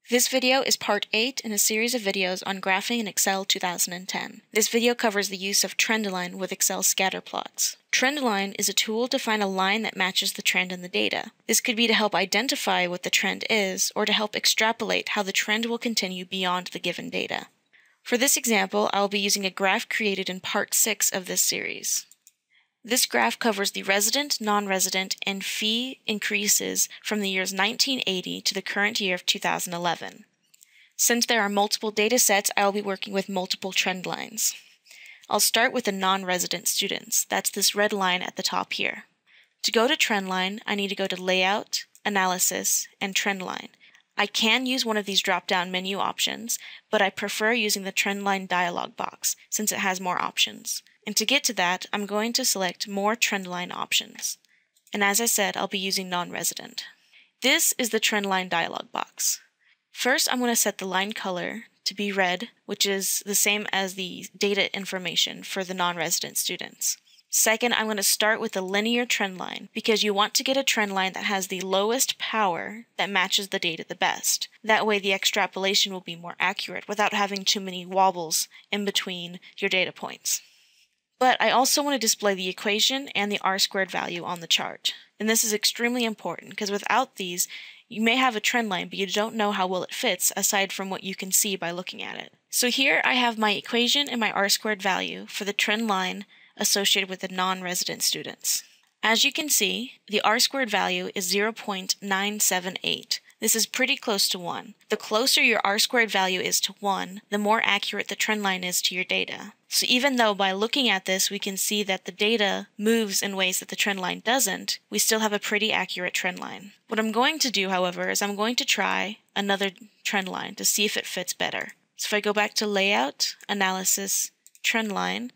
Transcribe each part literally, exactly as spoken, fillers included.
This video is part eight in a series of videos on graphing in Excel two thousand ten. This video covers the use of Trendline with Excel scatter plots. Trendline is a tool to find a line that matches the trend in the data. This could be to help identify what the trend is, or to help extrapolate how the trend will continue beyond the given data. For this example, I will be using a graph created in part six of this series. This graph covers the resident, non-resident, and fee increases from the years nineteen eighty to the current year of two thousand eleven. Since there are multiple data sets, I will be working with multiple trend lines. I'll start with the non-resident students. That's this red line at the top here. To go to Trendline, I need to go to Layout, Analysis, and Trendline. I can use one of these drop-down menu options, but I prefer using the Trendline dialog box since it has more options. And to get to that, I'm going to select More Trendline Options. And as I said, I'll be using non-resident. This is the Trendline dialog box. First, I'm going to set the line color to be red, which is the same as the data information for the non-resident students. Second, I'm going to start with the linear trend line because you want to get a trend line that has the lowest power that matches the data the best. That way the extrapolation will be more accurate without having too many wobbles in between your data points. But I also want to display the equation and the R-squared value on the chart. And this is extremely important because without these, you may have a trend line, but you don't know how well it fits aside from what you can see by looking at it. So here I have my equation and my R-squared value for the trend line associated with the non-resident students. As you can see, the R-squared value is zero point nine seven eight. This is pretty close to one. The closer your R-squared value is to one, the more accurate the trend line is to your data. So even though by looking at this we can see that the data moves in ways that the trend line doesn't, we still have a pretty accurate trend line. What I'm going to do, however, is I'm going to try another trend line to see if it fits better. So if I go back to Layout, Analysis, Trend Line,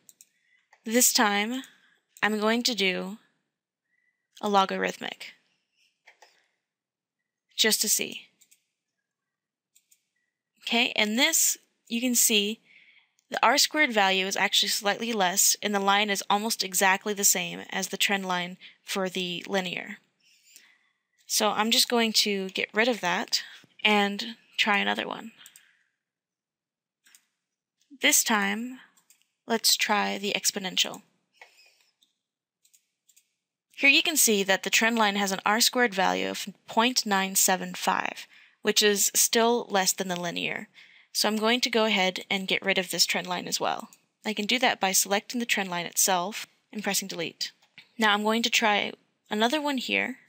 this time I'm going to do a logarithmic, just to see. Okay, and this, you can see the R-squared value is actually slightly less, and the line is almost exactly the same as the trend line for the linear. So I'm just going to get rid of that and try another one. This time, let's try the exponential. Here you can see that the trend line has an R-squared value of zero point nine seven five, which is still less than the linear. So I'm going to go ahead and get rid of this trend line as well. I can do that by selecting the trend line itself and pressing delete. Now I'm going to try another one here.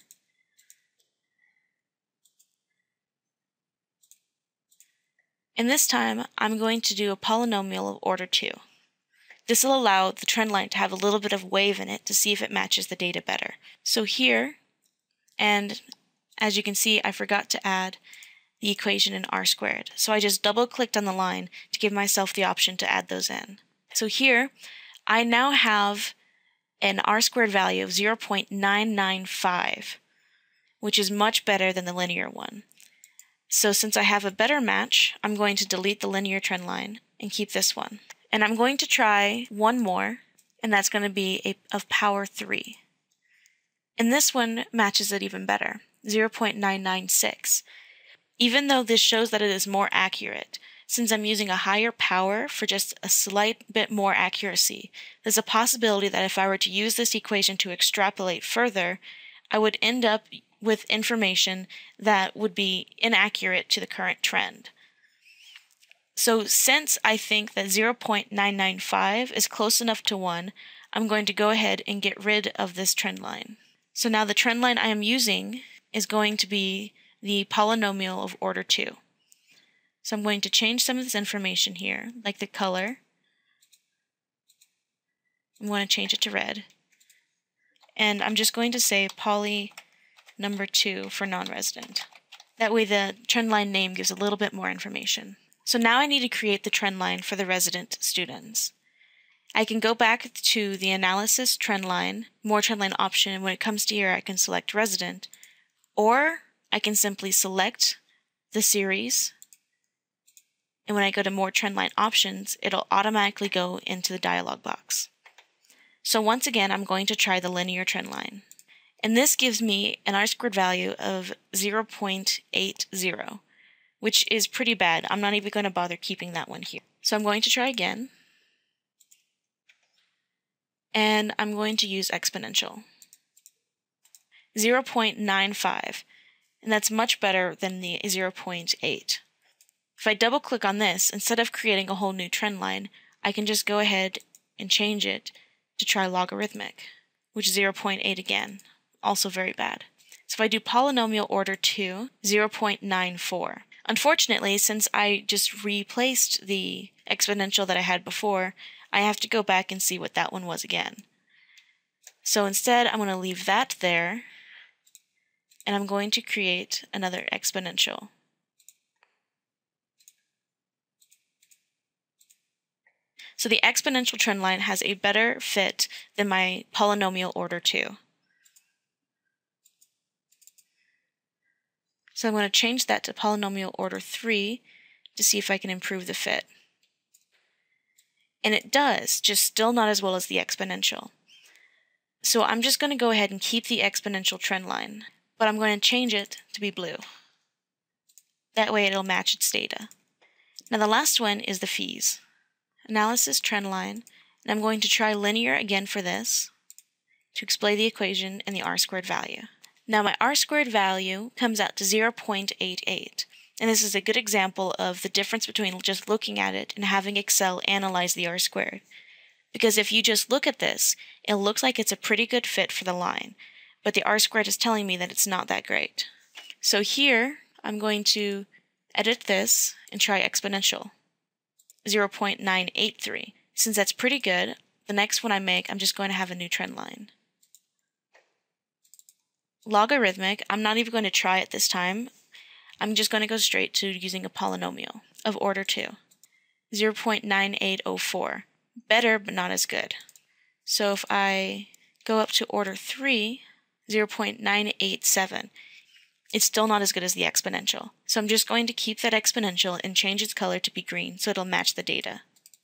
And this time I'm going to do a polynomial of order two. This will allow the trend line to have a little bit of wave in it to see if it matches the data better. So here, and as you can see, I forgot to add the equation in R squared. So I just double clicked on the line to give myself the option to add those in. So here, I now have an R squared value of zero point nine nine five, which is much better than the linear one. So since I have a better match, I'm going to delete the linear trend line and keep this one. And I'm going to try one more, and that's going to be a, of power three. And this one matches it even better, zero point nine nine six. Even though this shows that it is more accurate, since I'm using a higher power for just a slight bit more accuracy, there's a possibility that if I were to use this equation to extrapolate further, I would end up with information that would be inaccurate to the current trend. So since I think that zero point nine nine five is close enough to one, I'm going to go ahead and get rid of this trend line. So now the trend line I am using is going to be the polynomial of order two. So I'm going to change some of this information here, like the color. I'm going to change it to red. And I'm just going to say poly number two for non-resident. That way the trend line name gives a little bit more information. So now I need to create the trend line for the resident students. I can go back to the analysis trend line, more trend line option, and when it comes to here I can select resident, or I can simply select the series, and when I go to more trendline options, it'll automatically go into the dialog box. So once again, I'm going to try the linear trend line. And this gives me an R squared value of zero point eight zero, which is pretty bad. I'm not even going to bother keeping that one here. So I'm going to try again. And I'm going to use exponential. zero point nine five. And that's much better than the zero point eight. If I double click on this, instead of creating a whole new trend line, I can just go ahead and change it to try logarithmic, which is zero point eight again, also very bad. So if I do polynomial order two, zero point nine four. Unfortunately, since I just replaced the exponential that I had before, I have to go back and see what that one was again. So instead, I'm going to leave that there, and I'm going to create another exponential. So the exponential trend line has a better fit than my polynomial order two. So I'm going to change that to polynomial order three to see if I can improve the fit. And it does, just still not as well as the exponential. So I'm just going to go ahead and keep the exponential trend line, but I'm going to change it to be blue. That way it'll match its data. Now the last one is the fees. Analysis trend line, and I'm going to try linear again for this to explain the equation and the r squared value. Now my r squared value comes out to zero point eight eight, and this is a good example of the difference between just looking at it and having Excel analyze the r squared. Because if you just look at this, it looks like it's a pretty good fit for the line, but the r squared is telling me that it's not that great. So here, I'm going to edit this and try exponential, zero point nine eight three. Since that's pretty good, the next one I make, I'm just going to have a new trend line. Logarithmic, I'm not even going to try it this time. I'm just going to go straight to using a polynomial of order two, zero point nine eight zero four. Better, but not as good. So if I go up to order three, zero point nine eight seven, it's still not as good as the exponential. So I'm just going to keep that exponential and change its color to be green so it'll match the data.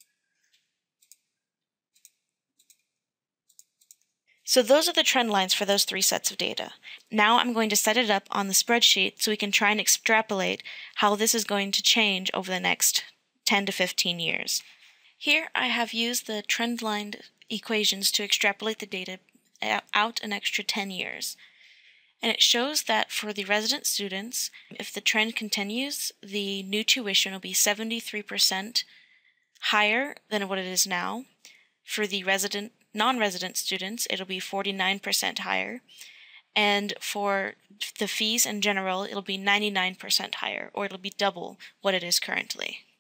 So those are the trend lines for those three sets of data. Now I'm going to set it up on the spreadsheet so we can try and extrapolate how this is going to change over the next ten to fifteen years. Here I have used the trend line equations to extrapolate the data out an extra ten years. And it shows that for the resident students, if the trend continues, the new tuition will be seventy-three percent higher than what it is now. For the resident, non-resident students, it'll be forty-nine percent higher. And for the fees in general, it'll be ninety-nine percent higher, or it'll be double what it is currently.